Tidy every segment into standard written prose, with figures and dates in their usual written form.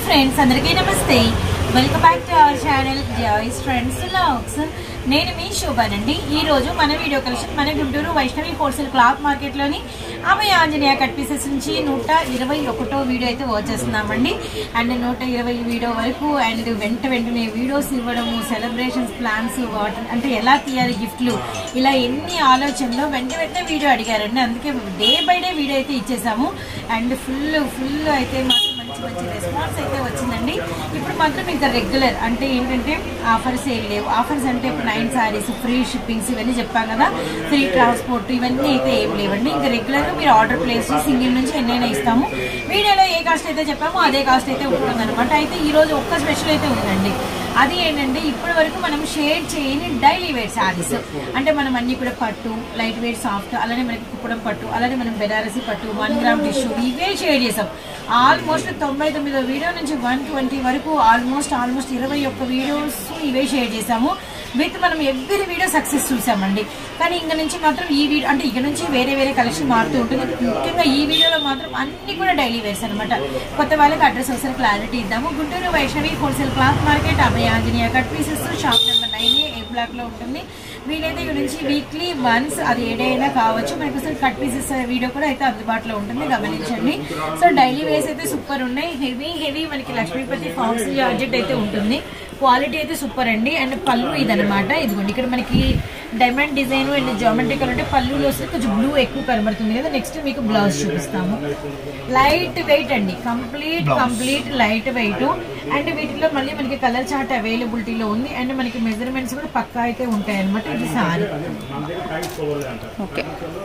Friends అందరికీ నమస్తే. Welcome back to our channel joys friends vlogs. నేను మీ శోభానండి. ఈ రోజు మన వీడియో కలెక్షన్ మన గుంటూరు వైష్ణవి హోల్సేల్ క్లాత్ మార్కెట్లోని అభయ ఆంజనేయ కట్ పీసెస్ నుంచి 121వ వీడియో అయితే వచ్చేస్తున్నామండి. అండ్ 120 వీడియో వరకు అండ్ వెంటనే వీడియోస్ ఇవ్వడము, సెలబ్రేషన్స్ ప్లాన్స్, అంటే ఎలా తీయాలి గిఫ్ట్లు, ఇలా ఎన్ని ఆలోచనలో వెంటనే వీడియో అడిగారండి. అందుకే డే బై డే వీడియో అయితే ఇచ్చేసాము. అండ్ ఫుల్ అయితే మాకు మంచి రెస్పాన్స్ అయితే వచ్చిందండి. ఇప్పుడు మాత్రం ఇంకా రెగ్యులర్ అంటే ఏంటంటే ఆఫర్స్ ఏం లేవు. ఆఫర్స్ అంటే ఇప్పుడు 9 సారీస్, ఫ్రీ షిప్పింగ్స్ ఇవన్నీ చెప్పాం కదా, ఫ్రీ ట్రాన్స్పోర్ట్ ఇవన్నీ అయితే ఏం లేవండి. ఇంకా రెగ్యులర్గా మీరు ఆర్డర్ ప్లేస్ సింగిల్ నుంచి ఎన్నైనా ఇస్తాము. వీడియోలో ఏ కాస్ట్ అయితే చెప్పామో అదే కాస్ట్ అయితే ఉంటుంది అనమాట. అయితే ఈ రోజు ఒక్క స్పెషల్ అయితే ఉందండి. అది ఏంటంటే ఇప్పటి వరకు మనం షేర్ చేయని డైలీ వేర్ శారీస్, అంటే మనం అన్ని కూడా పట్టు, లైట్ వెయిట్, సాఫ్ట్, అలానే మనకి కుప్పడం పట్టు, అలానే మనం బెనారసీ పట్టు, 1 గ్రామ్ టిష్యూ ఇవే షేర్ చేసాం. ఆల్మోస్ట్ 99వ వీడియో నుంచి 120 వరకు ఆల్మోస్ట్ 21 వీడియోస్ ఇవే షేర్ చేసాము. విత్ మనం ఎవ్రీ వీడియో సక్సెస్ చూసామండి. కానీ ఇంక నుంచి మాత్రం ఈ వీడియో అంటే ఇక నుంచి వేరే కలెక్షన్ మారుతూ ఉంటుంది. ముఖ్యంగా ఈ వీడియోలో మాత్రం అన్ని కూడా డైలీ వేర్స్ అనమాట. కొత్త వాళ్ళకి అడ్రస్ ఒకసారి క్లారిటీ ఇద్దాము. Guntur Vaishnavi wholesale cloth market, Abhaya Anjaneya cut pieces, shop number 9A, A block లో ఉంటుంది. వీలైతే ఇక నుంచి వీక్లీ వన్స్ అది ఏ డే అయినా కావచ్చు, మనకు అసలు కట్ పీసెస్ వీడియో కూడా అయితే అందుబాటులో ఉంటుంది, గమనించండి. సో డైలీ వేర్స్ అయితే సూపర్ ఉన్నాయి. హెవీ మనకి లక్ష్మీపతి ఫామ్స్ జార్జెట్ అయితే ఉంటుంది. క్వాలిటీ అయితే సూపర్ అండి. అండ్ పళ్ళు ఇదనమాట. ఇదిగోండి ఇక్కడ మనకి డైమండ్ డిజైన్ అండ్ జామెట్రికల్ అంటే పళ్ళులో వస్తే కొంచెం బ్లూ ఎక్కువ కనబడుతుంది కదా. నెక్స్ట్ మీకు బ్లౌజ్ చూపిస్తాము. లైట్ వెయిట్ అండి, కంప్లీట్ లైట్ వెయిట్. అండ్ వీటిలో మళ్ళీ మనకి కలర్ చార్ట్ అవైలబిలిటీలో ఉంది. అండ్ మనకి మెజర్మెంట్స్ కూడా పక్కా అయితే ఉంటాయి అనమాట. ఇది సారీ, ఓకే,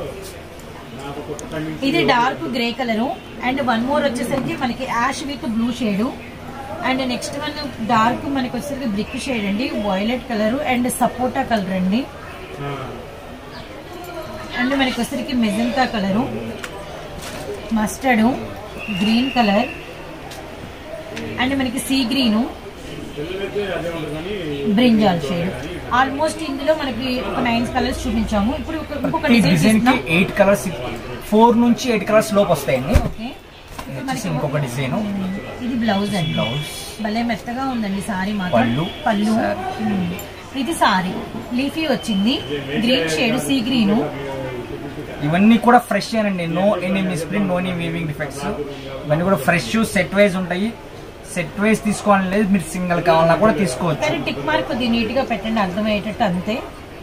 ఇది dark grey colour. And 1 more వచ్చేసరికి మనకి ash with blue shade. And next one dark మనకి వచ్చేసరికి బ్రిక్ షేడ్ అండి, వైలెట్ కలర్ అండ్ సపోటా కలర్ అండి. అండ్ మనకి వచ్చేసరికి magenta colour, mustard, green colour, and మనకి sea green, brinjal shade. Almost ఇందులో మనకి ఒక 9 కలర్స్ చూపించాము. ఇప్పుడు ఇంకొక డిజైన్ 8 కలర్స్, 4 నుంచి 8 కలర్స్ లోపు వస్తాయండి. ఓకే, ఇంకొక డిజైన్. ఇది బ్లౌజ్ అండి. బ్లౌజ్ భలే మెత్తగా ఉందండి సారీ మాత్రం. పళ్ళు ఇది సారీ లీఫీ వచ్చింది, గ్రీన్ షేడ్, సీ గ్రీన్. ఇవన్నీ కూడా ఫ్రెష్ అండి. No any misprint, no any weaving defects. ఇవన్నీ కూడా ఫ్రెష్ సెట్ వైజ్ ఉంటాయి. సెట్ వైజ్ తీసుకోవాలని లేదు, మీరు సింగిల్ కావాలన్నా కూడా తీసుకోవచ్చు. కానీ టిక్ మార్క్ కొద్దిగా నీట్ గా పెట్టండి, అర్థమయ్యేటట్టు అంతే.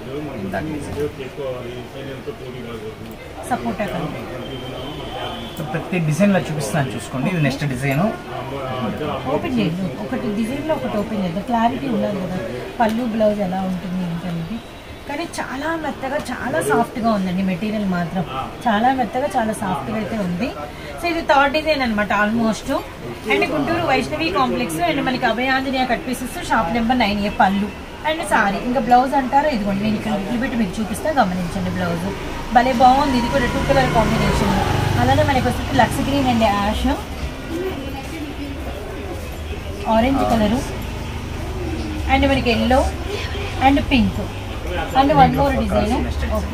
సపోటా కలర్ ప్రతి డిజైన్ లో చూపిస్తాను, చూసుకోండి. ఇది నెక్స్ట్ డిజైన్. ఓపెన్ చేయండి, ఒకటి డిజైన్ లో ఒకటి ఓపెన్ చేద్దాం, క్లారిటీ ఉండాలి కదా పళ్ళు బ్లౌజ్ ఎలా ఉంటుంది ఏంటనేది. కానీ చాలా మెత్తగా, చాలా సాఫ్ట్ గా ఉందండి. మెటీరియల్ మాత్రం చాలా మెత్తగా, చాలా సాఫ్ట్ గా అయితే ఉంది. సో ఇది 3rd డిజైన్ అనమాట almost. And Guntur Vaishnavi complex and మనకి Abhaya Anjaneya cut pieces, shop number 9A, పళ్ళు అండ్ సారీ. ఇంకా బ్లౌజ్ అంటారా, ఇదిగోండి నేను ఇక్కడ లిటిల్ బిట్ మీకు చూపిస్తా, గమనించండి. బ్లౌజ్ భలే బాగుంది. ఇది కూడా 2 కలర్ కాంబినేషన్. అలానే మనకి వచ్చేసి lux green and ash, orange colour, and మనకి yellow and pink, and 1 more design. Okay,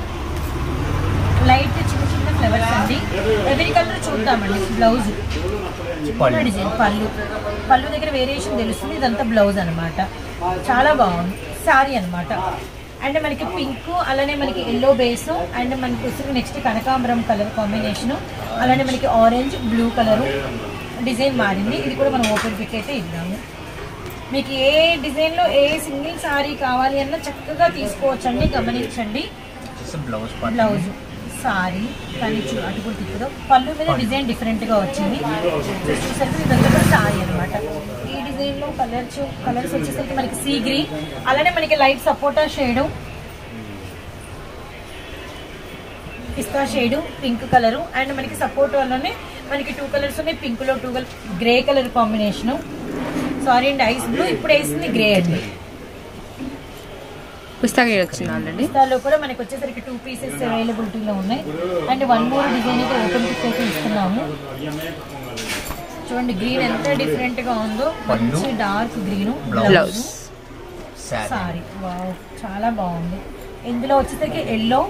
light చిన్న ఫ్లవర్స్ అండి. ఎవరి కలర్ చూద్దామండి. బ్లౌజ్ డిజైన్, పళ్ళు దగ్గర వేరియేషన్ తెలుస్తుంది. ఇదంతా బ్లౌజ్ అనమాట. చాలా బాగుంది సారీ అనమాట. అండ్ మనకి పింక్, అలానే మనకి ఎల్లో బేస్, అండ్ మనకి వచ్చి నెక్స్ట్ కనకాంబరం కలర్ కాంబినేషన్, అలానే మనకి ఆరెంజ్ బ్లూ కలరు. డిజైన్ మారింది. ఇది కూడా మనం ఓపెన్ పిక్ అయితే ఇద్దాము. మీకు ఏ డిజైన్లో ఏ సింగిల్ సారీ కావాలి అన్నా చక్కగా తీసుకోవచ్చండి, గమనించండి. బ్లౌజ్ సారీ కానీ అటు కూడా తిప్పుదో. పళ్ళు మీద డిజైన్ డిఫరెంట్గా వచ్చింది. చూసేసరికి ఇదంతా కూడా సారీ అనమాట. ఈ డిజైన్లో కలర్స్ వచ్చేసరికి మనకి సీ గ్రీన్, అలానే మనకి లైట్ సపోటా షేడు, పిస్తా షేడు, పింక్ కలరు. అండ్ మనకి సపోటాలోనే మనకి 2 కలర్స్ ఉన్నాయి. పింక్లో 2 colour, grey colour combination. Sari అండి, ఐస్ బ్లూ. ఇప్పుడు వేసింది గ్రే అండి. పిస్తా గ్రే వచ్చింది ఆల్రెడీ. పిస్తాలో కూడా మనకి వచ్చేసరికి 2 పీసెస్ అవైలబిలిటీలో ఉన్నాయి. అండ్ 1 మోర్ డిజైన్ అయితే ఓపెన్ పిక్ అయితే ఇస్తున్నాము. చూడండి గ్రీన్ ఎంత డిఫరెంట్ గా ఉందో, మంచి dark green. Blouse sari wow చాలా బాగుంది. ఇందులో వచ్చేసరికి yellow,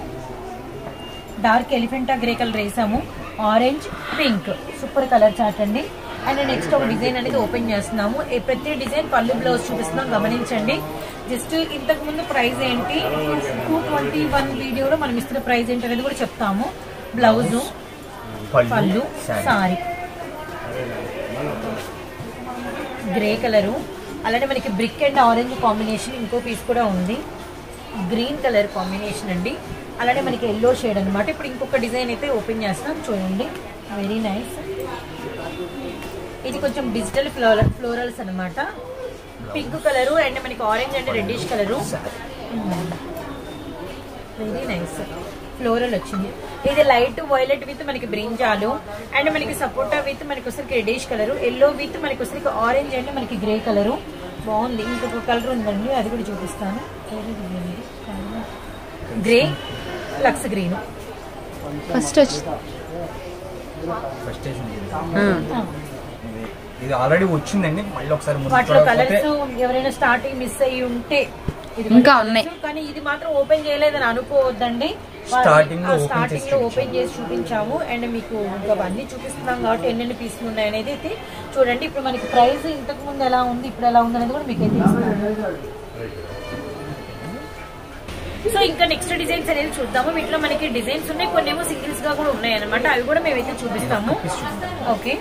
dark elephant grey colour వేసాము, orange, pink. Super colour chart అండి. అండ్ నెక్స్ట్ ఒక డిజైన్ అనేది ఓపెన్ చేస్తున్నాము. ప్రతి డిజైన్ పళ్ళు బ్లౌజ్ చూపిస్తున్నాం, గమనించండి. జస్ట్ ఇంతకు ముందు ప్రైస్ ఏంటి 221 వీడియోలో మనం ఇస్తున్న ప్రైస్ ఏంటి అనేది కూడా చెప్తాము. బ్లౌజ్, పళ్ళు, సారీ గ్రే కలరు, అలానే మనకి బ్రిక్ అండ్ ఆరెంజ్ కాంబినేషన్ ఇంకో పీస్ కూడా ఉంది. గ్రీన్ కలర్ కాంబినేషన్ అండి, అలానే మనకి ఎల్లో షేడ్ అనమాట. ఇప్పుడు ఇంకొక డిజైన్ అయితే ఓపెన్ చేస్తాం, చూడండి. Very nice. ఇది కొంచెం డిజిటల్ ఫ్లోరల్స్ అనమాట. పింక్ కలరు అండ్ మనకి orange and reddish colour. Very nice floral వచ్చింది. ఇది లైట్ వైలెట్ విత్ మనకి బ్రింజాలు అండ్ మనకి సపోటా విత్ మనకి వచ్చరికి రెడ్డిష్ కలరు, ఎల్లో విత్ మనకి వచ్చరికి ఆరెంజ్ అండ్ మనకి గ్రే కలరు. బాగుంది. ఇంకొక కలర్ ఉందండి, అది కూడా చూపిస్తాను. Grey, lux green. ఫస్ట్ ఇది ఆల్రెడీ వచ్చిందండి. మళ్ళీ ఒకసారి వాటిలో కలర్స్ ఎవరైనా స్టార్టింగ్ మిస్ అయ్యి ఉంటే ఇంకా ఉన్నాయి, కానీ ఇది మాత్రం ఓపెన్ చేయలేదని అనుకోవద్దండి. స్టార్టింగ్ లో ఓపెన్ చేసి చూపించాము అండ్ మీకు ఇంకా అవన్నీ చూపిస్తున్నాం కాబట్టి ఎన్నెన్ని పీసులు ఉన్నాయి అనేది అయితే చూడండి. ఇప్పుడు మనకి ప్రైస్ ఇంతకు ముందు ఎలా ఉంది, ఇప్పుడు ఎలా ఉంది అనేది కూడా మీకు అయితే ఇస్తాను. సో ఇంకా నెక్స్ట్ డిజైన్స్ అనేది చూద్దాము. వీటిలో మనకి డిజైన్స్ ఉన్నాయి, కొన్ని ఏమో సింగిల్స్ గా కూడా ఉన్నాయి అనమాట. అవి కూడా మేమైతే చూపిస్తాము. ఓకే,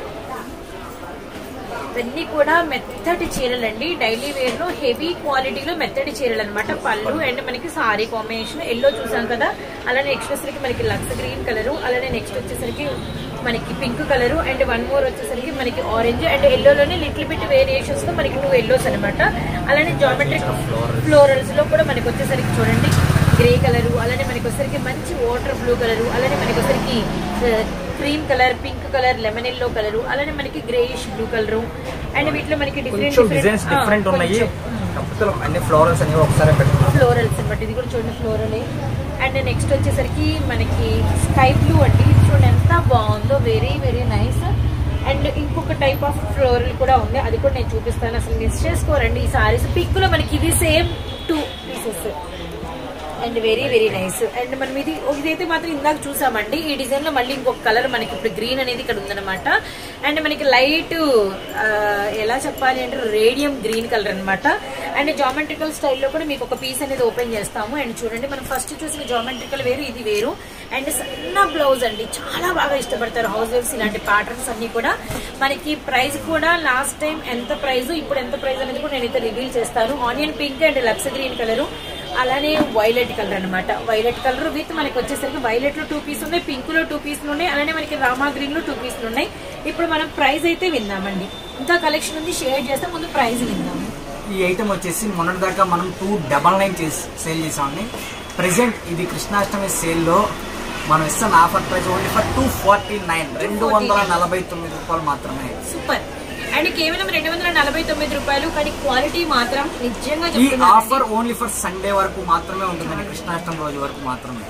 ఇవన్నీ కూడా మెత్తటి చీరలండి. డైలీ వేర్ లో హెవీ క్వాలిటీలో మెత్తటి చీరలు అనమాట. పళ్ళు అండ్ మనకి సారీ కాంబినేషన్ ఎల్లో చూసాం కదా, అలానే నెక్స్ట్ వచ్చేసరికి మనకి లక్స్ గ్రీన్ కలరు, అలానే నెక్స్ట్ వచ్చేసరికి మనకి pink colour and one more వచ్చేసరికి మనకి ఆరెంజ్ అండ్ ఎల్లోలోనే లిటిల్ బిట్ వేరియేషన్స్ తో మనకి 2 ఎల్లోస్ అనమాట. అలానే జామెట్రిక్ ఫ్లోరల్స్ లో కూడా మనకి వచ్చేసరికి చూడండి గ్రే కలరు, అలానే మనకి వచ్చేసరికి మంచి వాటర్ బ్లూ కలరు, అలానే మనకి వచ్చేసరికి cream colour, pink colour, lemon yellow colour, అలానే మనకి గ్రేయిష్ బ్లూ కలరు. అండ్ వీటిలో మనకి డిఫరెంట్ ఉన్నాయి. ఫ్లోరల్స్ అనేవి ఒకసారి ఫ్లోరల్స్ అనమాట. ఇది కూడా చూడండి ఫ్లోరలే. అండ్ నెక్స్ట్ వచ్చేసరికి మనకి స్కై బ్లూ అండి. చూడండి ఎంత బాగుందో, వెరీ వెరీ నైస్. అండ్ ఇంకొక టైప్ ఆఫ్ ఫ్లోరల్ కూడా ఉంది, అది కూడా నేను చూపిస్తాను. అసలు మిస్ చేసుకోరండి ఈ సారీస్. పింక్ లో మనకి ఇది same 2 pieces and very very nice. And మనం ఇదైతే మాత్రం ఇందాక చూసామండి. ఈ డిజైన్ లో మళ్ళీ ఇంకొక కలర్ మనకి ఇప్పుడు గ్రీన్ అనేది ఇక్కడ ఉందన్నమాట. అండ్ మనకి లైట్ ఎలా చెప్పాలి అంటే రేడియం గ్రీన్ కలర్ అనమాట. అండ్ జామెట్రికల్ స్టైల్లో కూడా మీకు ఒక పీస్ అనేది ఓపెన్ చేస్తాము. అండ్ చూడండి, మనం ఫస్ట్ చూసిన జామెట్రికల్ వేరు, ఇది వేరు. అండ్ సన్న బ్లౌజ్ అండి, చాలా బాగా ఇష్టపడతారు హౌస్ వైఫ్స్ ఇలాంటి ప్యాటర్న్స్ అన్ని కూడా. మనకి ప్రైస్ కూడా లాస్ట్ టైం ఎంత ప్రైస్, ఇప్పుడు ఎంత ప్రైస్ అనేది కూడా నేనైతే రివీల్ చేస్తాను. Onion pink and lux green colour, అలానే వైలెట్ కలర్ అనమాట. వైలెట్ కలర్ విత్ మనకి వచ్చేసరికి వైలెట్ లో 2 పీసులు ఉన్నాయి, పింక్ లో 2 పీసులు ఉన్నాయి, అలానే మనకి రామా గ్రీన్ లో 2 పీసులు ఉన్నాయి. ఇప్పుడు మనం ప్రైస్ అయితే విందామండి. ఇంకా కలెక్షన్ ఉంది, షేర్ చేస్తాం. ముందు ప్రైస్ విందాము. ఈ ఐటమ్ వచ్చేసి మొన్నటి దాకా మనం 299 సేల్ చేసామండి. ప్రెసెంట్ ఇది కృష్ణాష్టమి సేల్ లో మనం ఇస్తున్న ఆఫర్ ప్రైస్ ఓన్లీ ఫర్ 249, 249 రూపాయలు మాత్రమే. సూపర్. అండ్ కేవలం 249 రూపాయలు, కానీ క్వాలిటీ మాత్రం నిజంగా ఈ ఆఫర్ ఓన్లీ ఫర్ సండే వరకు మాత్రమే ఉంటుందండి, కృష్ణాష్టమి రోజు వరకు మాత్రమే.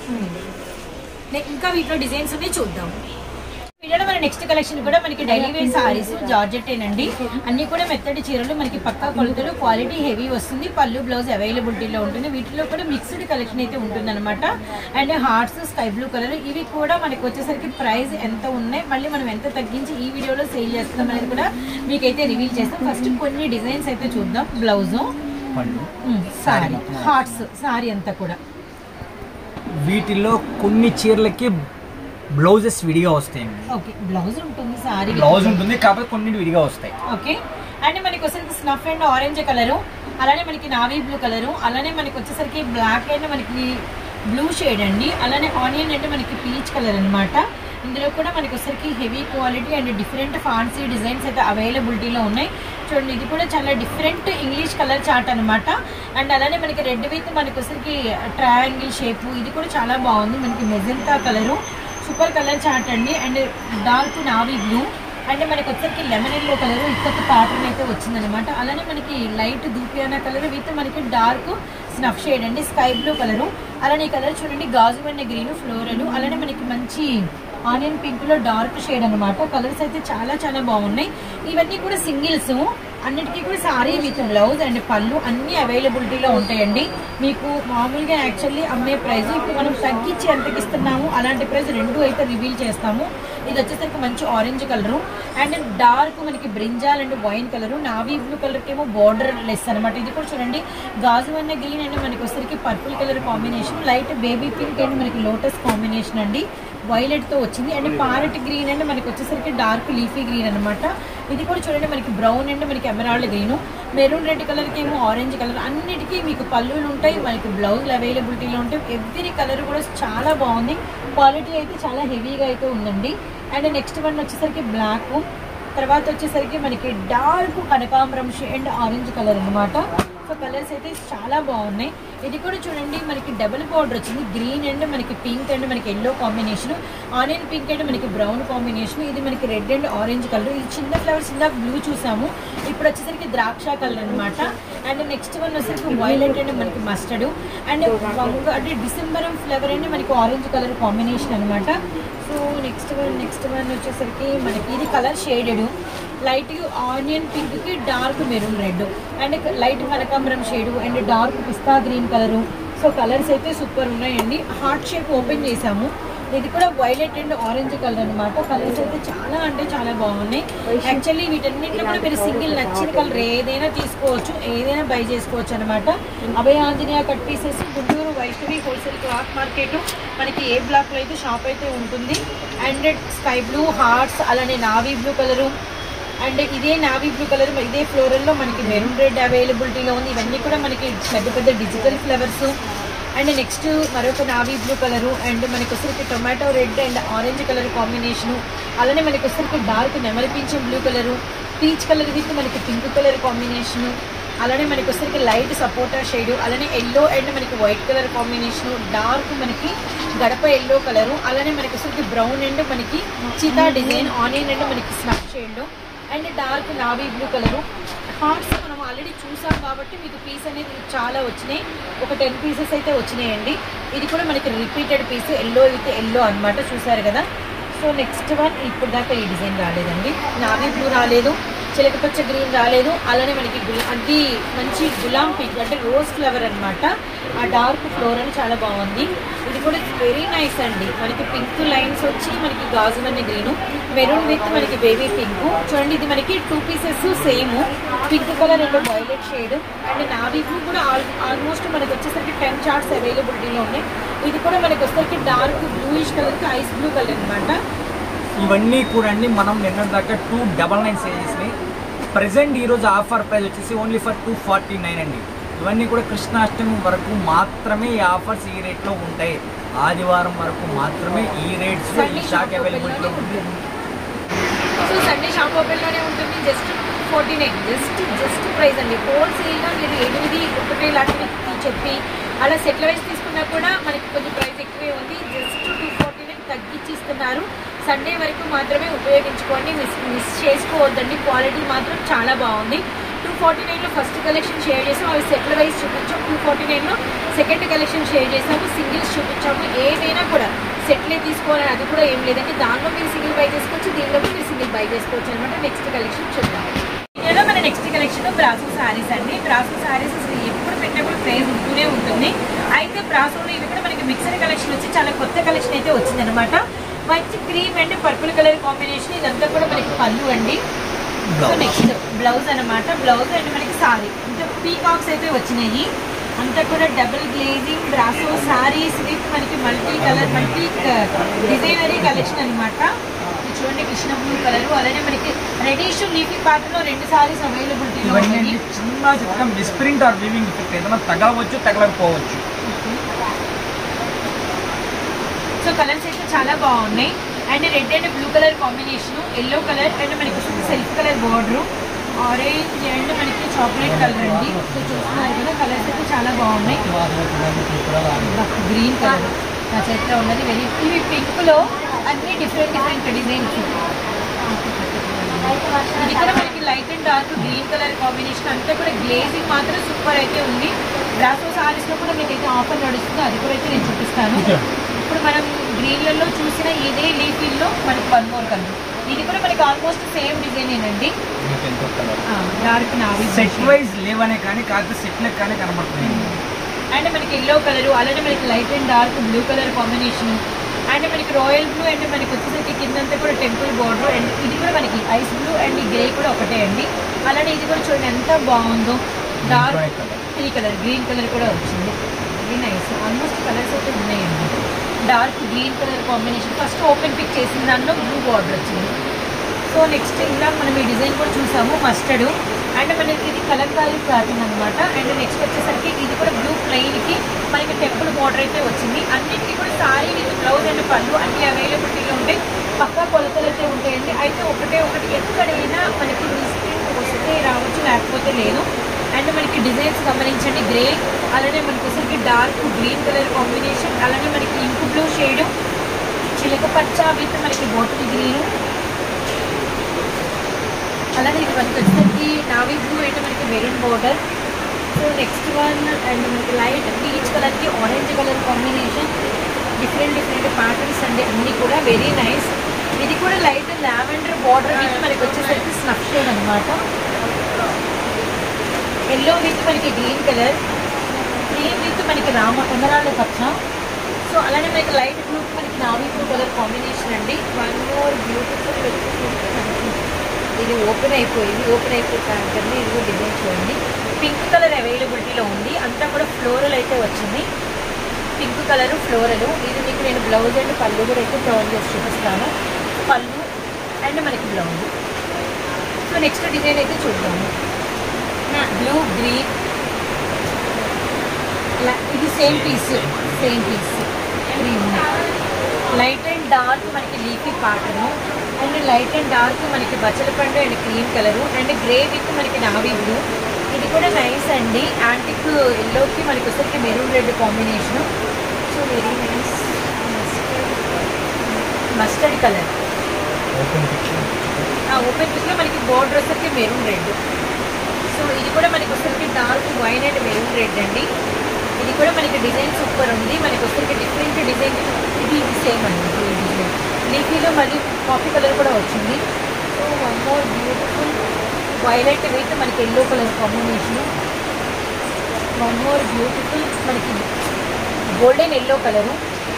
ఇంకా వీటిలో డిజైన్స్ ఉన్నాయి, చూద్దాం. వీడియోలో మన నెక్స్ట్ కలెక్షన్ కూడా మనకి డైలీ వేర్ సారీస్ జార్జెట్టేనండి. అన్ని కూడా మెత్తటి చీరలు, మనకి పక్కా కొలతలు, క్వాలిటీ హెవీ వస్తుంది. పళ్ళు బ్లౌజ్ అవైలబిలిటీలో ఉంటుంది. వీటిలో కూడా మిక్స్డ్ కలెక్షన్ అయితే ఉంటుంది అనమాట. And hearts, sky blue colour, ఇవి కూడా మనకి వచ్చేసరికి ప్రైస్ ఎంత ఉన్నాయి, మళ్ళీ మనం ఎంత తగ్గించి ఈ వీడియోలో సేల్ చేస్తున్నాం అనేది కూడా మీకైతే రివీల్ చేస్తాం. ఫస్ట్ కొన్ని డిజైన్స్ అయితే చూద్దాం. బ్లౌజ్, సారీ, హార్ట్స్, సారీ అంతా కూడా. వీటిలో కొన్ని చీరలకి బ్లౌజెస్ విడిగా వస్తాయండి. ఓకే, బ్లౌజ్ ఉంటుంది, సారీ బ్లౌజ్ ఉంటుంది, కాకపోతే కొన్ని విడిగా వస్తాయి. ఓకే. అండ్ మనకి వచ్చేసరికి స్నఫ్ అండ్ ఆరెంజ్ కలరు, అలానే మనకి నావీ బ్లూ కలరు, అలానే మనకి వచ్చేసరికి బ్లాక్ అండ్ మనకి బ్లూ షేడ్ అండి, అలానే ఆనియన్ అంటే మనకి పీచ్ కలర్ అనమాట. ఇందులో కూడా మనకి వచ్చేసరికి heavy quality and different fancy designs అయితే అవైలబిలిటీలో ఉన్నాయి. చూడండి, ఇది కూడా చాలా డిఫరెంట్ ఇంగ్లీష్ కలర్ చార్ట్ అనమాట. అండ్ అలానే మనకి రెడ్ విత్ మనకి వచ్చేసరికి ట్రయాంగిల్ షేప్, ఇది కూడా చాలా బాగుంది. మనకి magenta colour, super colour chart అండి. And dark navy blue and మనకి వచ్చరికి lemon yellow colour ikat pattern అయితే వచ్చిందనమాట. అలానే మనకి లైట్ దూపియానా కలర్ విత్ మనకి డార్క్ స్నఫ్ షేడ్ అండి, స్కై బ్లూ కలరు. అలానే ఈ కలర్ చూడండి గాజు వెన్న గ్రీన్ ఫ్లోరల్, అలానే మనకి మంచి ఆనియన్ పింక్ లో డార్క్ షేడ్ అనమాట. కలర్స్ అయితే చాలా చాలా బాగున్నాయి. ఇవన్నీ కూడా సింగిల్స్, అన్నిటికీ కూడా సారీ విత్ బ్లౌజ్ అండ్ పళ్ళు అన్ని అవైలబిలిటీలో ఉంటాయండి. మీకు మామూలుగా యాక్చువల్లీ అమ్మే ప్రైస్ ఇప్పుడు మనం తగ్గించి ఎంతకి ఇస్తున్నాము అలాంటి ప్రైస్ 2 అయితే రివీల్ చేస్తాము. ఇది వచ్చేసరికి మంచి ఆరెంజ్ కలరు అండ్ డార్క్ మనకి brinjal and wine colour, navy blue కలర్కి ఏమో బార్డర్ లెస్ అనమాట. ఇది కూడా చూడండి గాజు అన్న గ్రీన్ అండ్ మనకి వచ్చేసరికి purple colour combination, light baby pink and మనకి లోటస్ కాంబినేషన్ అండి, వైలెట్తో వచ్చింది అండ్ ప్యారెట్ గ్రీన్ అండ్ మనకి వచ్చేసరికి డార్క్ లీఫీ గ్రీన్ అనమాట. ఇది కూడా చూడండి మనకి బ్రౌన్ అండ్ మనకి ఎమరాల్డ్ గ్రీను, మెరూన్ రెడ్ కలర్కి ఏమో ఆరెంజ్ కలర్. అన్నిటికీ మీకు పళ్ళులు ఉంటాయి, మనకి బ్లౌజులు అవైలబిలిటీలో ఉంటాయి. ఎవ్రీ కలర్ కూడా చాలా బాగుంది, క్వాలిటీ అయితే చాలా హెవీగా అయితే ఉందండి. అండ్ నెక్స్ట్ వన్ వచ్చేసరికి బ్లాక్, తర్వాత వచ్చేసరికి మనకి డార్క్ కనకాంబరం అండ్ ఆరెంజ్ కలర్ అనమాట. సో కలర్స్ అయితే చాలా బాగున్నాయి. ఇది కూడా చూడండి మనకి డబుల్ బార్డర్ వచ్చింది, గ్రీన్ అండ్ మనకి పింక్ అండ్ మనకి yellow combination, onion pink and మనకి బ్రౌన్ కాంబినేషన్. ఇది మనకి రెడ్ అండ్ ఆరెంజ్ కలర్. ఇది చిన్న ఫ్లవర్స్ ఇందాక బ్లూ చూసాము, ఇప్పుడు వచ్చేసరికి ద్రాక్ష కలర్ అనమాట. అండ్ నెక్స్ట్ వన్ వచ్చేసరికి వైలెట్ అండ్ మనకి మస్టర్డ్ అండ్ అంటే డిసెంబరం ఫ్లవర్ అండ్ మనకి ఆరెంజ్ కలర్ కాంబినేషన్ అనమాట. సో నెక్స్ట్ వన్ వచ్చేసరికి మనకి ఇది కలర్ షేడెడ్, లైట్ ఆనియన్ పింక్కి dark maroon red and light కనకాంబరం షేడు అండ్ డార్క్ పిస్తా గ్రీన్ కలరు. సో కలర్స్ అయితే సూపర్ ఉన్నాయండి. హార్ట్ షేప్ ఓపెన్ చేసాము, ఇది కూడా వైలెట్ అండ్ ఆరెంజ్ కలర్ అనమాట. కలర్స్ అయితే చాలా అంటే చాలా బాగున్నాయి. యాక్చువల్లీ వీటన్నింటిలో కూడా మీరు సింగిల్ నచ్చిన కలర్ ఏదైనా తీసుకోవచ్చు, ఏదైనా బై చేసుకోవచ్చు అనమాట. Abhaya Anjaneya cut pieces Guntur Vaishnavi wholesale cloth market మనకి ఏ బ్లాక్లో అయితే షాప్ అయితే ఉంటుంది. అండ్ స్కై బ్లూ హార్ట్స్, అలానే నావీ బ్లూ కలరు అండ్ ఇదే నావీ బ్లూ కలర్, ఇదే ఫ్లోరల్లో మనకి మెరూన్ రెడ్ అవైలబిలిటీలో ఉంది. ఇవన్నీ కూడా మనకి పెద్ద పెద్ద డిజిటల్ ఫ్లవర్స్. అండ్ నెక్స్ట్ మరొక నావీ బ్లూ కలరు అండ్ మనకి వచ్చరికి tomato red and orange colour combination, అలానే మనకి వచ్చరికి డార్క్ నెమలి పింఛం blue colour, peach colour with మనకి పింక్ కలర్ కాంబినేషను, అలానే మనకి వచ్చరికి లైట్ సపోటా షేడు, అలానే ఎల్లో అండ్ మనకి వైట్ కలర్ కాంబినేషను, డార్క్ మనకి గడప ఎల్లో కలరు, అలానే మనకి వచ్చరికి బ్రౌన్ అండ్ మనకి చీతా డిజైన్, ఆనియన్ అండ్ మనకి snuff shade and dark navy blue colour. Hearts మనం ఆల్రెడీ చూసాం కాబట్టి మీకు పీస్ అనేది చాలా వచ్చినాయి, ఒక 10 పీసెస్ అయితే వచ్చినాయండి. ఇది కూడా మనకి repeated piece, yellow with yellow అనమాట, చూసారు కదా. సో నెక్స్ట్ వన్ ఇప్పుడు దాకా ఈ డిజైన్ రాలేదండి, నావీ బ్లూ రాలేదు, చిలకపచ్చ గ్రీన్ రాలేదు, అలానే మనకి అది మంచి గులాం పింక్ అంటే రోజ్ ఫ్లవర్ అనమాట, ఆ డార్క్ ఫ్లోర్ అని చాలా బాగుంది. ఇది కూడా వెరీ నైస్ అండి, మనకి పింక్ లైన్స్ వచ్చి మనకి గాజులన్నీ గ్రీను, మెరూన్ విత్ మనకి బేబీ పింక్. చూడండి ఇది మనకి 2 pieces same pink colour and violet shade and navy blue కూడా ఆల్మోస్ట్ మనకి వచ్చేసరికి 10 చార్ట్స్ అవైలబిలిటీలో ఉన్నాయి. ఇది కూడా మనకి వచ్చేసరికి డార్క్ బ్లూయిష్ కలర్కి ఐస్ బ్లూ కలర్ అనమాట. ఇవన్నీ కూడా అండి మనం నిన్న దాకా 299 సేల్ చేసినాయి. ప్రజెంట్ ఈరోజు ఆఫర్ ప్రైస్ వచ్చేసి ఓన్లీ ఫర్ 249 అండి. ఇవన్నీ కూడా కృష్ణాష్టమి వరకు మాత్రమే ఈ ఆఫర్స్ ఈ రేట్లో ఉంటాయి, ఆదివారం వరకు మాత్రమే ఈ రేట్స్ ఈ స్టాక్ అవైలబిలిటీలో ఉంది. సో సండే షాప్ ఓపెన్లోనే ఉంటుంది, జస్ట్ 249 జస్ట్ ప్రైస్ అండి. హోల్సేల్గా మీరు 8 1 లాంటివి చెప్పి అలా సెట్ల వైజ్ తీసుకున్నా కూడా మనకి కొంచెం ప్రైస్ ఎక్కువే ఉంది, జస్ట్ 249 తగ్గించి ఇస్తున్నారు. సండే వరకు మాత్రమే ఉపయోగించుకోండి, మిస్ చేసుకోవద్దండి. క్వాలిటీ మాత్రం చాలా బాగుంది. 249లో ఫస్ట్ కలెక్షన్ షేర్ చేసాము, అవి సెట్ల వైజ్ చూపించాము. 249లో సెకండ్ కలెక్షన్ షేర్ చేసాము, సింగిల్స్ చూపించాము. ఏదైనా కూడా సెట్లే తీసుకోవాలని అది కూడా ఏం లేదండి, దానిలో మీరు సింగిల్ బై చేసుకోవచ్చు, దీనిలో మీరు సింగిల్ బై చేసుకోవచ్చు అనమాట. నెక్స్ట్ కలెక్షన్ చూద్దాం. ఇందులో మన నెక్స్ట్ కలెక్షన్ బ్రాసో శారీస్ అండి. బ్రాసో శారీస్ ఎప్పుడు పెట్టినప్పుడు ప్రైస్ ఉంటూనే ఉంటుంది. అయితే బ్రాసోలో ఇవి కూడా మనకి మిక్సర్ కలెక్షన్ వచ్చి చాలా కొత్త కలెక్షన్ అయితే వచ్చింది అనమాట. మంచి cream and purple colour combination, ఇదంతా కూడా మనకి పళ్ళు అండి. సో నెక్స్ట్ బ్లౌజ్ అనమాట, బ్లౌజ్ అండ్ మనకి సారీ ఇంకా పీకాక్స్ అయితే వచ్చినాయి. అంతా కూడా డబుల్ గ్లేజింగ్ బ్రాసో శారీస్ విత్ మనకి మల్టీ కలర్ మల్టీ డిజైనరీ కలెక్షన్ అనమాట. చూడండి కృష్ణ బ్లూ కలర్, అలానే మనకి రెడీష్ లీఫీ ప్యాటర్న్ లో 2 సారీస్ అవైలబిలిటీలో ఉన్నాయి. చిన్న చిత్రం డిస్ప్రింట్ ఆర్ వీవింగ్ ఇఫెక్ట్ ఏదైనా తగలవచ్చు తగలకపోవచ్చు. సో కలర్స్ అయితే చాలా బాగున్నాయి and red and blue colour combination, yellow colour and మనకి self colour border, orange and మనకి చాక్లెట్ కలర్ అండి. సో చూస్తున్నారు కదా కలర్స్ అయితే చాలా బాగున్నాయి. గ్రీన్ కలర్ నా చేతిలో ఉన్నది వెరీ, ఇవి పింక్ లో అన్ని డిఫరెంట్ డిజైన్స్. ఇది కూడా మనకి light and dark green colour combination, అంతా కూడా గ్లేజింగ్ మాత్రం సూపర్ అయితే ఉంది. బ్రాసో సారీస్ లో కూడా మీకు అయితే ఆఫర్ నడుస్తుందో అది కూడా అయితే నేను చూపిస్తాను. ఇప్పుడు మనం గ్రీన్లలో చూసిన ఇదే లీఫీల్లో మనకి 1 more కలర్, ఇది కూడా మనకి ఆల్మోస్ట్ సేమ్ డిజైన్ అండి. డార్క్ నావీ సెట్ వైజ్ లేవనే కానీ కాకపోతే సెట్లకు కానీ కనబడుతుంది. అండ్ మనకి ఎల్లో కలర్, అలానే మనకి light and dark blue colour combination and మనకి రాయల్ బ్లూ అండ్ మనకి వచ్చేసరికి కిందంతా కూడా టెంపుల్ బార్డర్ అండ్ ఇది కూడా మనకి ఐస్ బ్లూ అండ్ గ్రే కూడా ఒకటే అండి. అలానే ఇది కూడా చూడండి ఎంత బాగుందో, డార్క్ 3 కలర్ గ్రీన్ కలర్ కూడా వచ్చింది. Very nice. ఆల్మోస్ట్ కలర్స్ అయితే ఉన్నాయండి. Dark green colour combination. First open pick చేసిన దాంట్లో బ్లూ బార్డర్ వచ్చింది. సో నెక్స్ట్ ఇలా మనం ఈ డిజైన్ కూడా చూసాము మస్టర్డ్ అండ్ మనకి ఇది కలంకారీ ప్యాటర్న్ అనమాట. అండ్ నెక్స్ట్ వచ్చేసరికి ఇది కూడా బ్లూ ప్లెయిన్కి మనకి టెంపుల్ బార్డర్ అయితే వచ్చింది. అన్నింటికి కూడా సారీ విత్ బ్లౌజ్ అండ్ పళ్ళు అన్ని అవైలబిలిటీలో ఉంటాయి. పక్కా కొలతలు అయితే ఉంటాయండి. అయితే ఒకటి ఎక్కడైనా మనకి మిస్టేక్ వస్తే రావచ్చు, లేకపోతే లేదు. అండ్ మనకి డిజైన్స్ గమనించండి. గ్రే అలానే మనకి వచ్చేసరికి డార్క్ గ్రీన్ కలర్ కాంబినేషన్, అలానే మనకి ఇంకు బ్లూ షేడ్, చిలక పచ్చ విత్ మనకి బాటిల్ గ్రీన్, అలానే ఇది మనకి వచ్చేసరికి నావీ బ్లూ అంటే మనకి maroon border. So next one and మనకి లైట్ పీచ్ కలర్కి orange colour combination. Different patterns అండి అన్నీ కూడా వెరీ నైస్. ఇది కూడా లైట్ లావెండర్ బార్డర్ విత్ మనకి వచ్చేసరికి స్నఫ్ షేడ్ అనమాట. ఎల్లో విత్ మనకి గ్రీన్ కలర్, గ్రీన్ విత్ మనకి ఎమరాల్డ్ పచ్చ. సో అలానే మనకి లైట్ బ్లూ మనకి నావీ బ్లూ కలర్ కాంబినేషన్ అండి. One more beautiful. ఇది ఓపెన్ అయిపోయింది ఇది కూడా డిజైన్ చూడండి. పింక్ కలర్ అవైలబిలిటీలో ఉంది. అంతా కూడా ఫ్లోరల్ అయితే వచ్చింది. Pink colour floral. ఇది మీకు నేను బ్లౌజ్ అండ్ పళ్ళు కూడా అయితే ప్రొవైడ్ చేసి చూపిస్తాను. పళ్ళు అండ్ మనకి బ్లౌజ్. సో నెక్స్ట్ డిజైన్ అయితే చూద్దాము. బ్లూ గ్రీన్, ఇది same piece green. Light and dark మనకి leafy pattern and light and dark మనకి బచ్చల పండు and cream colour and grey with మనకి నావీ బ్లూ. ఇది కూడా నైస్ అండి. యాంటిక్ ఎల్లోకి మనకి వచ్చరికి maroon red combination. So very nice. Mustard colour open పిక్లో మనకి బోర్డర్ వచ్చరికి మెరూన్ రెడ్. సో ఇది కూడా మనకి వచ్చరికి dark wine and maroon red అండి. ఇది కూడా మనకి డిజైన్ సూపర్ ఉంది. మనకి వచ్చరికి డిఫరెంట్ డిజైన్. ఇది సేమ్ అండి ఈ డిజైన్. లీఫీలో మళ్ళీ కాఫీ కలర్ కూడా వచ్చింది. So one more beautiful violet with మనకి yellow colour combination. One more beautiful మనకి golden yellow colour.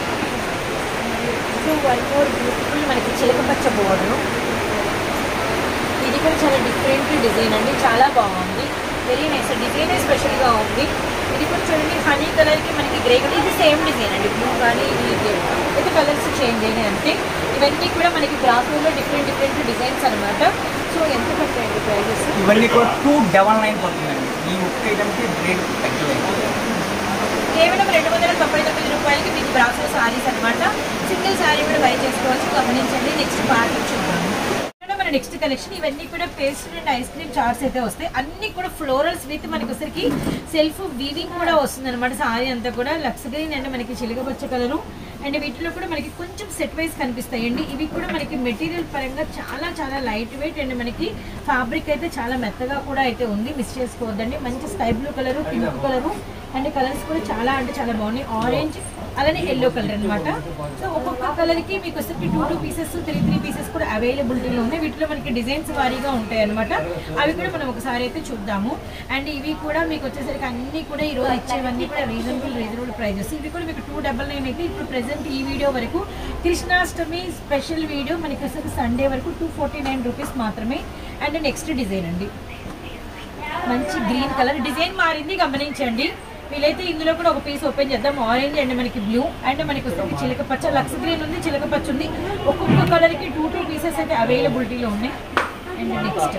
So one more beautiful మనకి చిలక పచ్చ బోర్డరు. ఇది కూడా చాలా డిఫరెంట్ డిజైన్ అండి. చాలా బాగుంది. Very nice. డిజైన్ స్పెషల్గా ఉంది. ఇది కూడా చూడండి హనీ కలర్కి మనకి గ్రే కలర్. ఇది సేమ్ డిజైన్ అండి. బ్లూ కానీ ఇది అయితే కలర్స్ చేంజ్ అయినాయి అంతే. ఇవన్నీ కూడా మనకి బ్రాసోలో డిఫరెంట్ డిజైన్స్ అనమాట. సో ఎంత పడతాయండి ప్రైజెస్? ఇవన్నీ కూడా 299 పడుతుందండి. ఈ ఒక్క ఐటమ్కి రేట్ తగ్గలేదు. కేవలం 299 రూపాయలకి మీకు బ్రాసో సారీస్ అనమాట. సింగిల్ సారీ కూడా బై చేసుకోవచ్చు. గమనించండి. నెక్స్ట్ పార్ట్ చూద్దాము. మన నెక్స్ట్ కలెక్షన్ ఇవన్నీ కూడా pastry and ice cream charts అయితే వస్తాయి. అన్ని కూడా ఫ్లోరల్స్ విత్ మనకి వచ్చరికి సెల్ఫ్ వీవింగ్ కూడా వస్తుంది అనమాట. సారీ అంతా కూడా లక్స్ గ్రీన్ అండ్ మనకి చిలకపచ్చ కలరు అండ్ వీటిలో కూడా మనకి కొంచెం సెట్ వైజ్ కనిపిస్తాయండి. ఇవి కూడా మనకి మెటీరియల్ పరంగా చాలా లైట్ వెయిట్ అండ్ మనకి ఫ్యాబ్రిక్ అయితే చాలా మెత్తగా కూడా అయితే ఉంది. మిస్ చేసుకోవద్దండి. మంచి sky blue colour, pink colour and colours కూడా చాలా బాగున్నాయి. ఆరెంజ్ అలానే ఎల్లో కలర్ అనమాట. సో ఒక్కొక్క కలర్కి మీకు వచ్చేసరికి 2 పీసెస్ 3 పీసెస్ కూడా అవైలబిలిటీలో ఉన్నాయి. వీటిలో మనకి డిజైన్స్ వారీగా ఉంటాయి అనమాట. అవి కూడా మనం ఒకసారి అయితే చూద్దాము. అండ్ ఇవి కూడా మీకు వచ్చేసరికి అన్నీ కూడా ఈరోజు ఇచ్చేవన్నీ కూడా రీజనబుల్ ప్రైజెస్. ఇవి కూడా మీకు 299 అయితే ఇప్పుడు ప్రెసెంట్ ఈ వీడియో వరకు కృష్ణాష్టమి స్పెషల్ వీడియో మనకి వచ్చేసరికి సండే వరకు 249 రూపీస్ మాత్రమే. అండ్ నెక్స్ట్ డిజైన్ అండి మంచి గ్రీన్ కలర్. డిజైన్ మారింది గమనించండి. వీలైతే ఇందులో కూడా ఒక పీస్ ఓపెన్ చేద్దాం. ఆరెంజ్ అండ్ మనకి బ్లూ అండ్ మనకి వస్తుంది చిలక పచ్చ, లక్స్ గ్రీన్ ఉంది, చిలక పచ్చ ఉంది. ఒక్కొక్క కలర్కి 2 పీసెస్ అయితే అవైలబిలిటీలో ఉన్నాయి. అండ్ నెక్స్ట్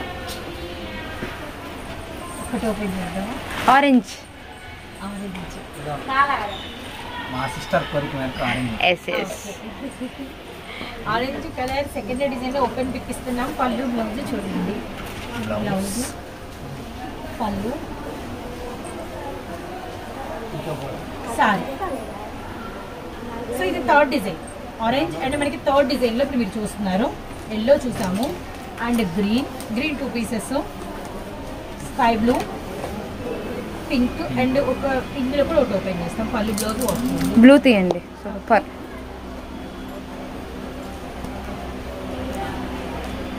ఒకటి ఓపెన్ చేద్దాం. ఆరెంజ్ మా సిస్టర్ కోరిక orange colour second design open pick ఇస్తున్నాం. పళ్ళు బ్లౌజ్ చూడండి. బ్లౌజ్ పళ్ళు సారీ. సో ఇది థర్డ్ డిజైన్ ఆరెంజ్ అండ్ మనకి థర్డ్ డిజైన్లో ఇప్పుడు మీరు చూస్తున్నారు. ఎల్లో చూసాము and green 2 pieces, sky blue, pink and ఒక ఇందులో కూడా ఒకటి ఓపెన్ చేస్తాం. పళ్ళు బ్లౌజ్ వస్తుంది. బ్లూ తీయండి. సూపర్.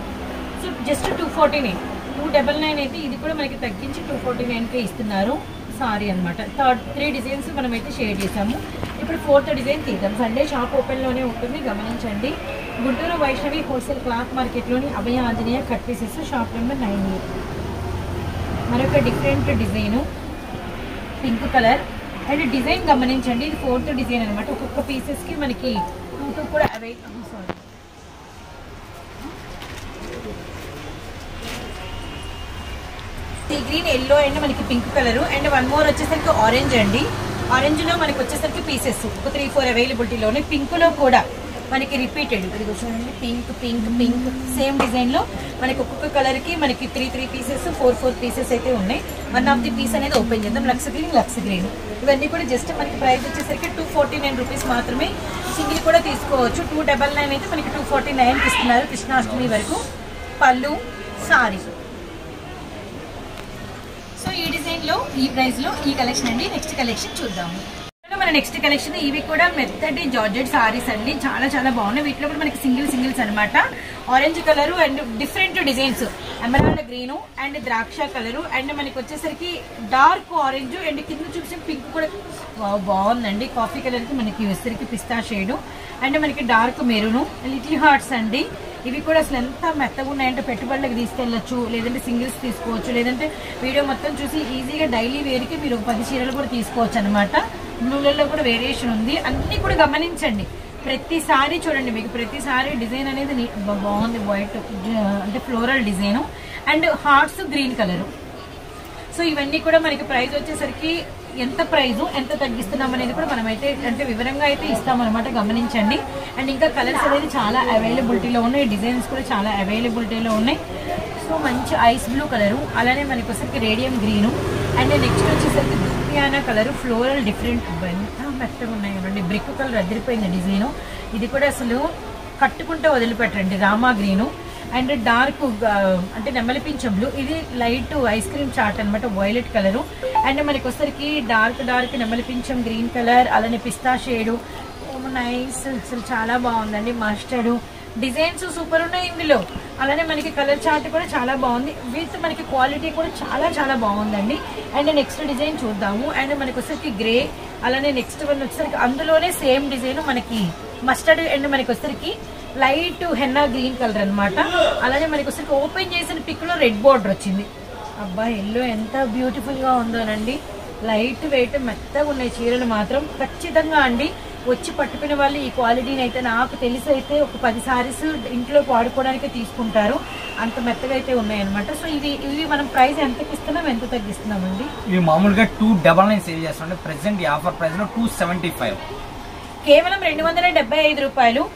సో జస్ట్ 249 299 అయితే ఇది కూడా మనకి తగ్గించి 249కే ఇస్తున్నారు. సారీ అనమాట. 3 డిజైన్స్ మనమైతే షేర్ చేసాము. ఇప్పుడు 4th డిజైన్ తీద్దాం. సండే షాప్ ఓపెన్లోనే ఉంటుంది, గమనించండి. గుంటూరు వైష్ణవి హోల్సేల్ క్లాత్ మార్కెట్లోని Abhaya Anjaneya cut pieces, shop number 9. మరొక different design pink colour and design గమనించండి. ఇది 4th డిజైన్ అనమాట. ఒక్కొక్క పీసెస్కి మనకి 2 కూడా available. Sorry, sea green, yellow and మనకి పింక్ కలర్ అండ్ 1 మోర్ వచ్చేసరికి ఆరెంజ్ అండి. ఆరెంజ్ లో మనకి వచ్చేసరికి పీసెస్ ఒక 3-4 అవైలబిలిటీలోనే. పింక్ లో కూడా మనకి రిపీటెడ్, ఇది చూడండి, pink pink pink same design లో మనకి ఒక్కొక్క కలర్ కి మనకి 3 పీసెస్ 4 పీసెస్ అయితే ఉన్నాయి. 1 ఆఫ్ ది పీస్ అనేది ఓపెన్ చేద్దాం. లక్స్ గ్రీన్ ఇవన్నీ కూడా జస్ట్ మనకి ప్రైస్ వచ్చేసరికి 249 రూపీస్ మాత్రమే. సింగిల్ కూడా తీసుకోవచ్చు. 299 అయితే మనకి 249 ఇస్తున్నారు కృష్ణాష్టమి వరకు. పళ్ళు, సారీ. సో ఈ డిజైన్ లో, ఈ ప్రైస్ లో ఈ కలెక్షన్ అండి. నెక్స్ట్ కలెక్షన్ చూద్దాము. మన నెక్స్ట్ కలెక్షన్ ఇవి కూడా మెత్తటి జార్జెట్ సారీస్ అండి. చాలా చాలా బాగున్నాయి. వీటిలో కూడా మనకి సింగిల్స్ అనమాట. Orange colour and different designs, emerald green and ద్రాక్ష కలర్ అండ్ మనకి వచ్చేసరికి డార్క్ ఆరెంజ్ అండ్ కింద చూసి పింక్ కూడా బాగుందండి. కాఫీ కలర్ కి మనకి వచ్చేసరికి పిస్తా షేడ్ అండ్ మనకి డార్క్ మెరూన్, లిటిల్ హార్ట్స్ అండి. ఇవి కూడా అసలు ఎంత మెత్తగా ఉన్నాయంటే పెట్టుబడులకు తీసుకెళ్ళచ్చు, లేదంటే సింగిల్స్ తీసుకోవచ్చు, లేదంటే వీడియో మొత్తం చూసి ఈజీగా డైలీ వేర్కి మీరు 10 చీరలు కూడా తీసుకోవచ్చు అనమాట. బ్లూలలో కూడా వేరియేషన్ ఉంది. అన్ని కూడా గమనించండి. ప్రతిసారి చూడండి, మీకు ప్రతిసారి డిజైన్ అనేది బాగుంది. వైట్ అంటే floral design and hearts green colour. So ఇవన్నీ కూడా మనకి ప్రైస్ వచ్చేసరికి ఎంత ప్రైస్ ఎంత తగ్గిస్తున్నాం అనేది కూడా మనమైతే అంటే వివరంగా అయితే ఇస్తామన్నమాట, గమనించండి. అండ్ ఇంకా కలర్స్ అనేది చాలా అవైలబిలిటీలో ఉన్నాయి. డిజైన్స్ కూడా చాలా అవైలబిలిటీలో ఉన్నాయి. సో మంచి ఐస్ బ్లూ కలరు, అలానే మనకి వచ్చేసరికి రేడియం గ్రీను అండ్ నెక్స్ట్ వచ్చేసరికి దుప్పియానా కలర్, ఫ్లోరల్ డిఫరెంట్. ఎంత మెత్తగా ఉన్నాయి కదండి. బ్రిక్ కలర్ అదిరిపోయింది డిజైన్. ఇది కూడా అసలు కట్టుకుంటే వదిలిపెట్టండి. రామా గ్రీను అండ్ డార్క్ అంటే నెమలి పింఛం బ్లూ. ఇది లైట్ ఐస్ క్రీమ్ చాట్ అనమాట, వైలెట్ కలరు అండ్ మనకి వచ్చరికి డార్క్ నెమలి పింఛం గ్రీన్ కలర్, అలానే పిస్తా షేడు. నైస్, అసలు చాలా బాగుందండి. మస్టర్డ్ డిజైన్స్ సూపర్ ఉన్నాయి ఇందులో. అలానే మనకి కలర్ చార్ట్ కూడా చాలా బాగుంది. విత్ మనకి క్వాలిటీ కూడా చాలా చాలా బాగుందండి. అండ్ నెక్స్ట్ డిజైన్ చూద్దాము. అండ్ మనకి వచ్చరికి గ్రే, అలానే నెక్స్ట్ వన్ వచ్చరికి అందులోనే సేమ్ డిజైన్ మనకి మస్టర్డ్ అండ్ మనకి వచ్చరికి లైట్ హెన్నా గ్రీన్ కలర్ అనమాట. అలానే మనకి వచ్చరికి ఓపెన్ చేసిన పిక్ లో రెడ్ బార్డర్ వచ్చింది. అబ్బా, ఎల్లో ఎంత బ్యూటిఫుల్ గా ఉందోనండి. లైట్ వెయిట్ మెత్తగా ఉన్నాయి చీరలు మాత్రం. ఖచ్చితంగా అండి వచ్చి పట్టుకునే వాళ్ళు ఈ క్వాలిటీని అయితే నాకు తెలిసి అయితే ఒక 10 సారీస్ ఇంట్లో వాడుకోవడానికి తీసుకుంటారు. అంత మెత్తగా అయితే ఉన్నాయన్నమాట. సో ఇవి మనం ప్రైస్ ఎంతకి ఇస్తున్నాం, ఎంత తగ్గిస్తున్నామండి? ఇవి మామూలుగా 299 సేల్ చేస్తాం. ప్రెసెంట్ ఈ ఆఫర్ ప్రైస్ లో 275, కేవలం 275 రూపాయలు.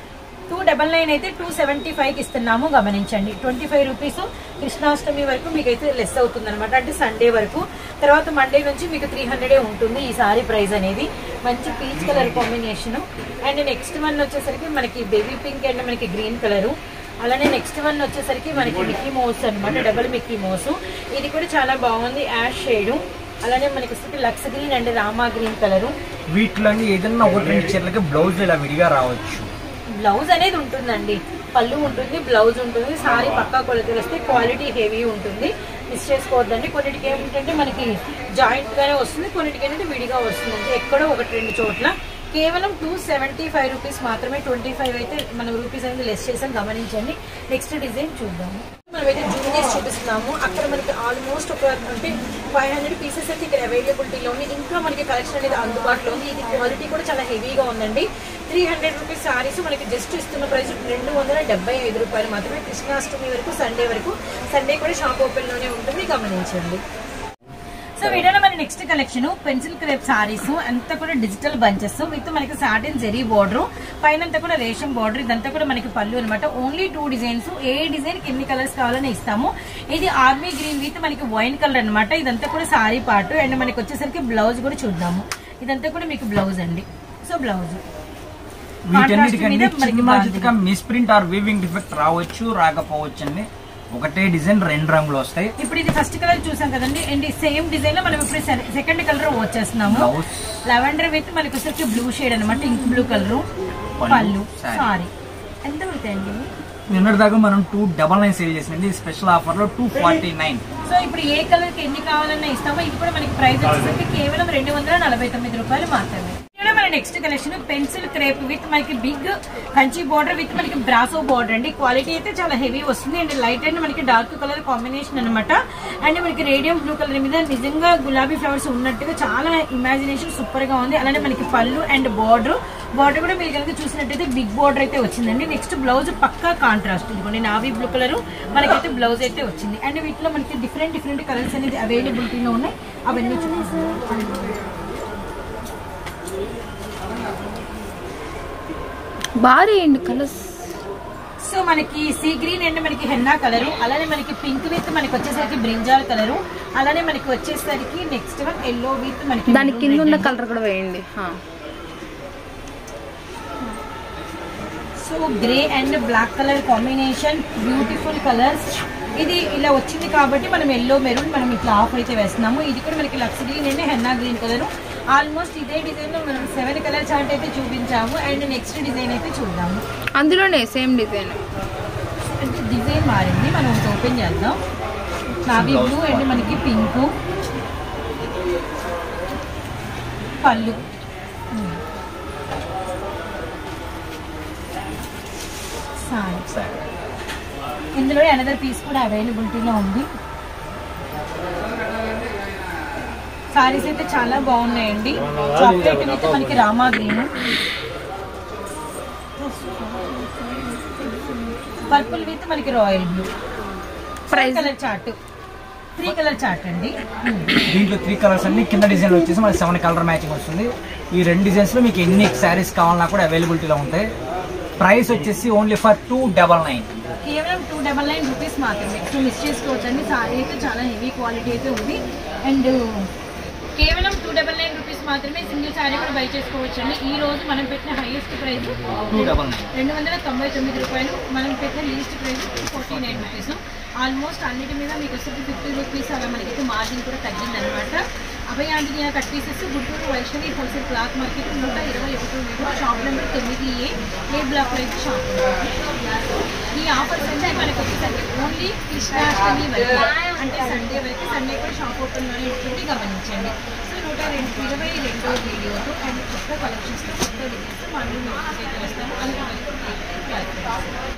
299 అయితే 275కి ఇస్తున్నాము, గమనించండి. 25 రూపీస్ కృష్ణాష్టమి వరకు మీకు అయితే లెస్ అవుతుంది అనమాట. అంటే సండే వరకు. తర్వాత మండే నుంచి మీకు 300 ఉంటుంది ఈ సారీ ప్రైస్ అనేది. మంచి peach colour combination. And next one వచ్చేసరికి మనకి బేబీ పింక్ అండ్ మనకి గ్రీన్ కలరు. అలానే నెక్స్ట్ వన్ వచ్చేసరికి మనకి మిక్కీ మౌస్ అనమాట, డబుల్ మిక్కీ మౌస్. ఇది కూడా చాలా బాగుంది, యాష్ షేడ్. అలానే మనకి వచ్చేసరికి lux green and Rama green colour. వీటిలో ఏదన్నా 1-2 చీరలకి బ్లౌజ్ ఇలా విడిగా రావచ్చు. బ్లౌజ్ అనేది ఉంటుందండి, పళ్ళు ఉంటుంది, బ్లౌజ్ ఉంటుంది. సారీ పక్కా కొలతలు వస్తే క్వాలిటీ హెవీ ఉంటుంది, మిస్ చేసుకోవద్దండి. కొన్నిటికి ఏమిటంటే మనకి జాయింట్ గానే వస్తుంది, కొన్నిటికి ఏంటంటే విడిగా వస్తుందండి. ఎక్కడో 1-2 చోట్ల. కేవలం 275 రూపీస్ మాత్రమే. 25 అయితే మనం రూపీస్ అనేది లెస్ చేసాం, గమనించండి. నెక్స్ట్ డిజైన్ చూద్దాము. మనమైతే జూమ్ చేసి చూపిస్తున్నాము. అక్కడ మనకి ఆల్మోస్ట్ ఒక అంటే 500 పీసెస్ అయితే ఇక్కడ అవైలబిలిటీలో ఉంది. ఇంకా మనకి కలెక్షన్ అనేది అందుబాటులో ఉంది. ఇది క్వాలిటీ కూడా చాలా హెవీగా ఉందండి. 300 రూపీస్ సారీస్ మనకి జస్ట్ ఇస్తున్న ప్రైస్ 275 రూపాయలు మాత్రమే. కృష్ణాష్టమి వరకు, సండే వరకు. సండే కూడా షాప్ ఓపెన్ లోనే ఉంటుంది, గమనించండి. సో వీడియోలో మన next collection pencil crepe saris. అంతా కూడా డిజిటల్ బంచెస్ విత్ మనకి సాటిన్ జెరీ బార్డర్, పైన అంతా కూడా రేషం బార్డర్. ఇదంతా కూడా మనకి పళ్ళు అనమాట. Only 2 designs. ఏ డిజైన్ కి ఎన్ని కలర్స్ కావాలని ఇస్తాము. ఇది ఆర్మీ గ్రీన్ విత్ మనకి వైన్ కలర్ అనమాట. ఇదంతా కూడా సారీ పార్ట్. అండ్ మనకి వచ్చేసరికి బ్లౌజ్ కూడా చూద్దాము. ఇదంతా కూడా మీకు బ్లౌజ్ అండి. So blouse misprint or weaving defect రావచ్చు, రాకపోవచ్చు అండి. ఒకటే డిజైన్ 2 రంగులు వస్తాయి. ఇప్పుడు ఇది ఫస్ట్ కలర్ చూసాం కదండి. అండ్ సేమ్ డిజైన్ లో మనం ఇప్పుడు సెకండ్ కలర్ వచ్చేస్తున్నాము. లెవెండర్ విత్ మనకి వచ్చేసరికి బ్లూ షేడ్ అనమాట, ఇంక్ బ్లూ కలర్. పళ్ళు, సారీ ఎంత పడతాయండి? నిన్నటి దాకా మనం 299 సేల్ చేసింది. స్పెషల్ ఆఫర్ లో 249. సో ఇప్పుడు ఏ కలర్ కి ఎన్ని కావాలన్నా ఇస్తామో. ఇది కూడా మనకి ప్రైస్ వచ్చేసరికి కేవలం 249 రూపాయలు మాత్రమే. మన next collection pencil crepe with మనకి బిగ్ కంచి బోర్డర్ విత్ మనకి బ్రాసో బోర్డర్ అండి. క్వాలిటీ అయితే చాలా హెవీ వస్తుంది అండ్ లైట్ అండ్ మనకి డార్క్ కలర్ కాంబినేషన్ అనమాట. అండ్ మనకి రేడియం బ్లూ కలర్ మీద నిజంగా గులాబీ ఫ్లవర్స్ ఉన్నట్టుగా చాలా ఇమాజినేషన్ సూపర్ గా ఉంది. అలానే మనకి పళ్ళు అండ్ బోర్డర్ కూడా మీరు కనుక చూసినట్టయితే బిగ్ బోర్డర్ అయితే వచ్చిందండి. నెక్స్ట్ బ్లౌజ్ పక్కా కాంట్రాస్ట్ ఇదిగోండి నావీ బ్లూ కలర్ మనకైతే బ్లౌజ్ అయితే వచ్చింది. అండ్ వీటిలో మనకి డిఫరెంట్ కలర్స్ అనేది అవైలబిలిటీలో ఉన్నాయి. అవన్నీ చూపిస్తాను. భారీ అండి కలర్స్. సో మనకి సీ గ్రీన్ అండ్ మనకి హెన్నా కలరు, అలానే మనకి పింక్ విత్ మనకి వచ్చేసరికి బ్రింజాల్ కలరు, అలానే మనకి వచ్చేసరికి నెక్స్ట్ వన్ ఎల్లో విత్ మనకి దాని కింద ఉన్న కలర్ కూడా వేయండి. So grey and black colour combination beautiful colours. ఇది ఇలా వచ్చింది కాబట్టి మనం ఎల్లో మెరూన్ మనం ఇట్లా ఆఫ్ అయితే వేస్తున్నాము. ఇది కూడా మనకి lux green and henna green colour. Almost ఇదే డిజైన్ లో మనం 7 కలర్ చార్ట్ అయితే చూపించాము. అండ్ నెక్స్ట్ డిజైన్ అయితే చూద్దాము. అందులోనే సేమ్ డిజైన్ అంటే డిజైన్ మారింది. మనం ఓపెన్ చేద్దాం. నావీ బ్లూ అండ్ మనకి పింక్ పళ్ళు. ఇందులో అనదర్ పీస్ కూడా అవైలబిలిటీలో ఉంది. సారీస్ అయితే చాలా బాగున్నాయండి. చాక్లెట్ విత్ మనకి రామా గ్రీన్, పర్పుల్ విత్ మనకి royal blue. Colour chart 3 colour chart అండి. దీంట్లో 3 కలర్స్ అన్ని కింద డిజైన్ వచ్చేసి మనకి 7 కలర్ మ్యాచింగ్ వస్తుంది. ఈ 2 డిజైన్స్ లో మీకు ఎన్ని శారీస్ కావాలన్నా కూడా అవైలబిలిటీలో ఉంటాయి. ప్రైస్ వచ్చేసి ఓన్లీ ఫర్ 299. కేవలం 299 రూపీస్ మాత్రమే. సో మిస్ చేసుకోవచ్చండి. సారీ అయితే చాలా హెవీ క్వాలిటీ అయితే ఉంది. అండ్ కేవలం 299 రూపీస్ మాత్రమే సింగిల్ శారీ కూడా బై చేసుకోవచ్చండి. ఈ రోజు మనం పెట్టిన హైయెస్ట్ ప్రైస్ 299 రూపాయలు. మనం పెట్టిన లీస్ట్ ప్రైస్ 49 రూపీస్. ఆల్మోస్ట్ అన్నిటి మీద మీకు వచ్చేసి 50 రూపీస్ అలా మనకైతే మార్జిన్ కూడా తగ్గిందనమాట. Abhaya Anjaneya cut pieces Guntur Vaishnavi wholesale cloth market 121 shop number 9A block అయితే షాప్. ఈ ఆఫర్స్ అంటే మనకు వచ్చేసరికి ఓన్లీ కృష్ణాష్టమి వరకు, అంటే సండే వరకు. సండే కూడా షాప్ ఓపెన్లోనే ఉంటుంది, గమనించండి. సో 122వ వీడియోతో అండ్ కొత్త కలెక్షన్స్తో కొత్త డిజైన్స్ మనం చేస్తాము. అందువరకు